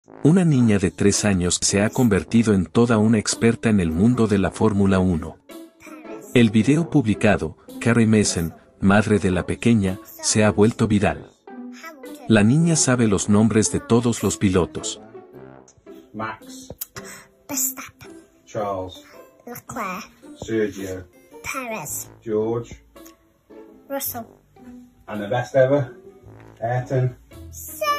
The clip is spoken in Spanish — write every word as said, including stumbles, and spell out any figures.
Una niña de tres años se ha convertido en toda una experta en el mundo de la Fórmula uno. El video publicado, Carrie Mason, madre de la pequeña, se ha vuelto viral. La niña sabe los nombres de todos los pilotos. Max, Verstappen, Charles, Leclerc, Sergio, Perez, George, Russell, and the best ever, Ayrton. Senna.